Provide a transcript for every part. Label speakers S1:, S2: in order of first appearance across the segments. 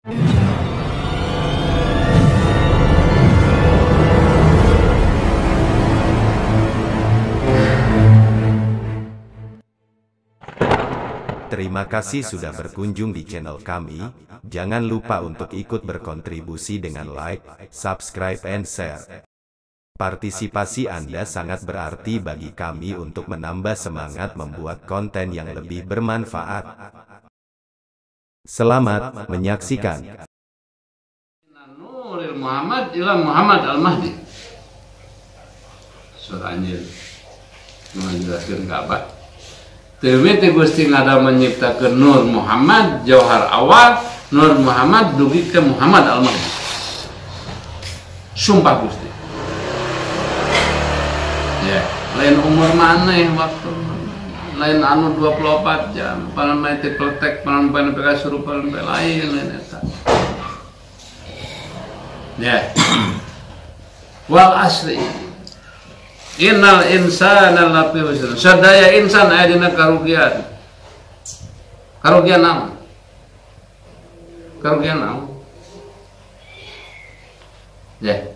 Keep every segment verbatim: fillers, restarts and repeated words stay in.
S1: Terima kasih sudah berkunjung di channel kami. Jangan lupa untuk ikut berkontribusi dengan like, subscribe, and share. Partisipasi Anda sangat berarti bagi kami untuk menambah semangat membuat konten yang lebih bermanfaat. Selamat menyaksikan.
S2: Nuril Muhammad ila Muhammad Al-Mahdi. Surah Anjil menjelaskan Ka'bah. Tewete Gusti ngada menciptakan Nur Muhammad jauhar awal, Nur Muhammad dugi ke Muhammad Al-Mahdi. Sumpah Gusti. Ya, lain umur mana waktu lain anu dua puluh empat jam, paling main tipletek, paling main peka suruh paling lain lain eta. Ya. Wal asri. Innal insana lafi khusr. Sadaya insan aya dina karugian. Karugian naon? Karugian naon? Ya.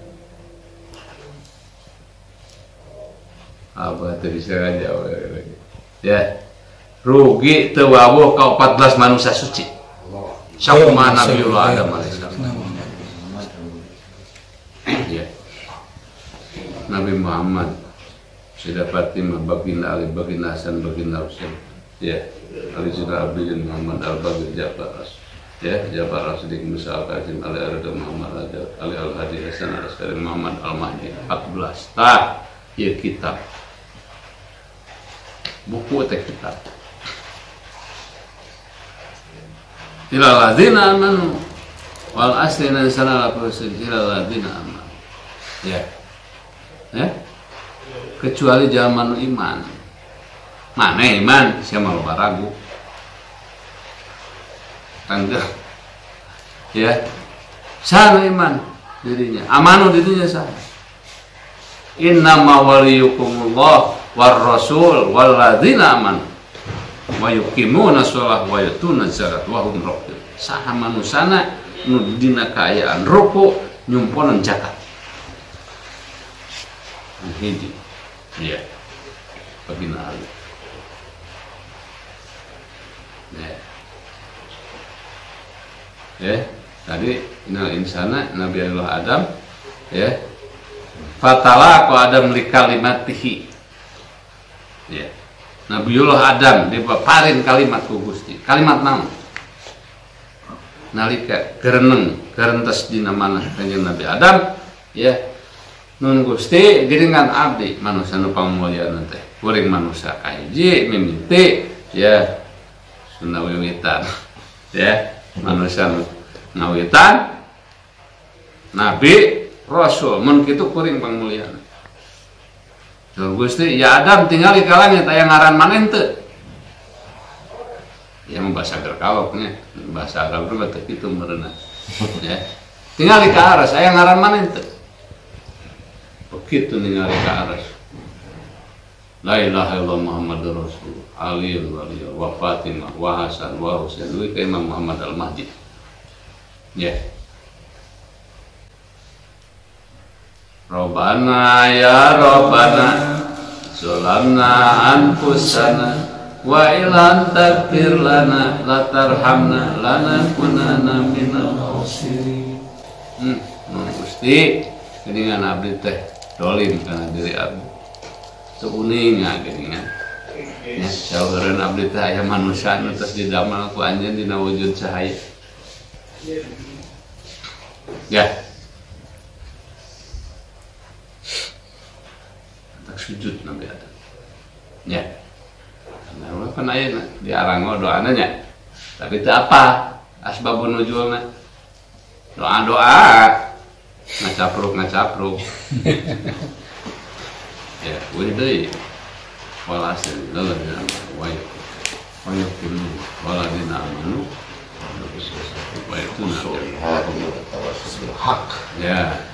S2: Apa tadi saya jawab lagi. Ya. Rugi teu wawuh ka empat belas manusia suci. Sakumaha Nabiullah Adam alaihissalam. Ya. Nabi Muhammad Sayyidah Fatimah, Baginda Ali, Baginda Hasan, Baginda Husain, ya, Ali Zainal Abidin, Muhammad Al-Bagir, Ja'far As, ya, Ja'far As-Siddiq, Musa Al-Kazim, Ali Ar-Rida, Muhammad Al-Rajab, Ali Al-Hadi, Hasan Al-Askari, Muhammad Al-Mahdi, empat belas. Tah, ya kitab. Buku teh kitab. Ilal ladzina amanu wal asri nazzala al-qur'an ilal ladzina amanu. Ya. Ya. Kecuali zaman iman. Mana iman? Siapa mau ragu? Tangga. Ya. Sana iman dirinya. Amanu dirinya sana. Innama waliyukumullah war rasul wal ladzina amanu wa yuqimuna shalah wa yutuna zakat wa hum raqiun. Saha manusana nu dina kaayaan ruku nyumponan zakat. Hiji. Iya, Baginda Ali. Ya, ya. Tadi Innal insana Nabi Allah Adam, ya. Fatala ko Adam li kalimatihi. Ya. Nabiullah Adam dipaparin kalimat ku Gusti. Kalimat naon? Nalika kereneng, kerentes dina manah kanjeng Nabi Adam, ya. Nun Gusti giringan abdi manusia nu pamulyan teh kuring manusia kahiji mimiti ya sunah wiwitan ya manusia nu ngawitan nabi rasul mun kitu kuring pamulyan. Nun Gusti ya Adam tinggal di kalangit aya ngaran maneh teu? Ya bahasa gerkaloknya bahasa Arab mah teh kitu meureunna ya tinggal di ka aras aya ngaran maneh teu? Begitu ningali ke aras. La ilaha illallah Muhammadur Rasul. Ali wali wa Fatimah wa Hasan wa Husain wa Imam Muhammad Al-Mahdi. Ya. Rabbana ya Rabbana zalamna anfusana wa illam taghfir lana la tarhamna lanakunanna minal khasirin. Hmm, Gusti, geningan abdi teh dolim karena diri abdi seuninga geningan ya saueureun abdi teh aya manusia nu tos didamel ku anjeun dina wujud cahaya ya tak sujud Nabi Adam ya karena kan aya diarang doana nya tapi teu apa asbabun nuzulna doa-doa ngacapruk ngacapruk ya boleh deh walhasil dalam dalam wajib wajib dulu waladina amanu wajib itu hak ya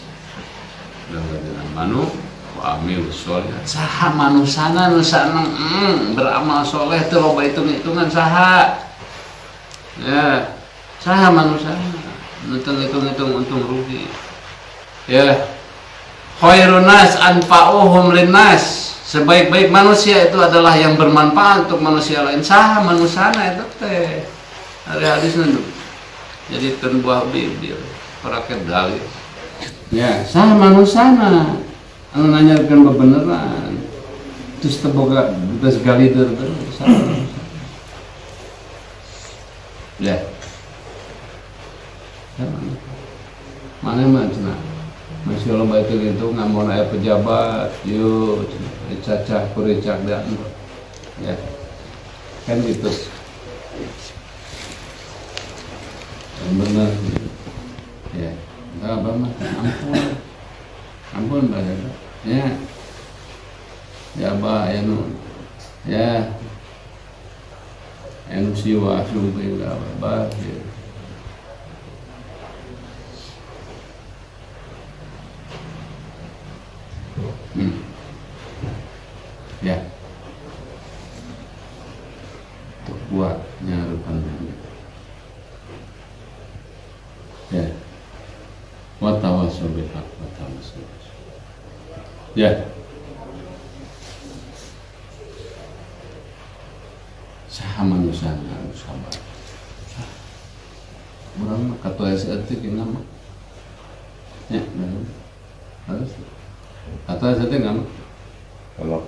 S2: dalam amanu wa amil sholihat saha manusana nu saneng mm, beramal soleh teh loba hitung-hitungan saha ya Saha manusia ngitung-ngitung untung rugi. Ya, khairun nas anfa'uhum linnas. Sebaik-baik manusia itu adalah yang bermanfaat untuk manusia lain. Saha manusana itu teh. Ada hadisnya tuh. Jadi kan buah bibir, paraket dalil. Ya, saha manusana. Anu nanyakeun bebeneran. Terus teboga terus galider terus. Ya. Mana mah cenah. Masya Allah baik itu ngamun aya pejabat, yuk cacah kuricak dan ya kan gitu. Yang benar ya, enggak apa mah ampun ampun banyak ya ya bah ya nu ya anu siwa sumpah enggak apa ya. Hmm. Ya, untuk buat nyarukan ya, watawasau bil haq watawasau. Ya, saha manusia harus sabar. Orang kata esetik ini nama, ya, harus. Atau saya nggak mau?
S3: Kalau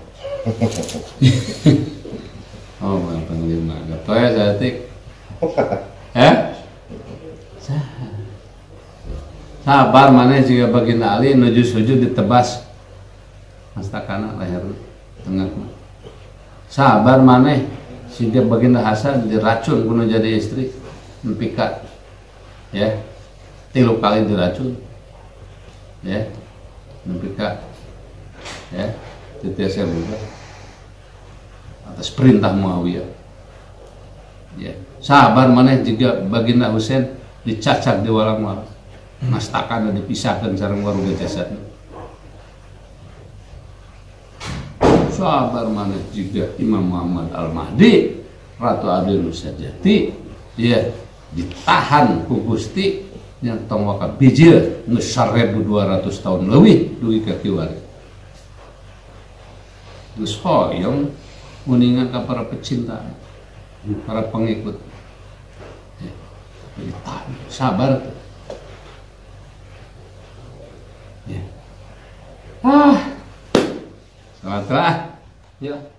S2: oh, bang panglima. Atau ya saya tik. Eh? Sabar mana jika baginda Ali nuju sujud ditebas mastakana leher tengah. Sabar mana jika baginda Hasan diracun kuno jadi istri mempikat. Ya, tilu kali diracun. Ya, mempikat. Ya, titiasa juga atas perintah Muawiyah. Ya, sabar maneh jika baginda Husain dicacak di walang-walang, mastakan dipisahkan sareng warga jasad. Sabar maneh jika Imam Muhammad Al-Mahdi Ratu Adil Nusajati ya ditahan ku Gusti yang tong waka bijil nu seribu dua ratus tahun lebih dugi ka kiwari. Gus hoyong uningan ke para pecinta, para pengikut. Ya, tahan, sabar. Ya. Ah, selamat lah. Ya.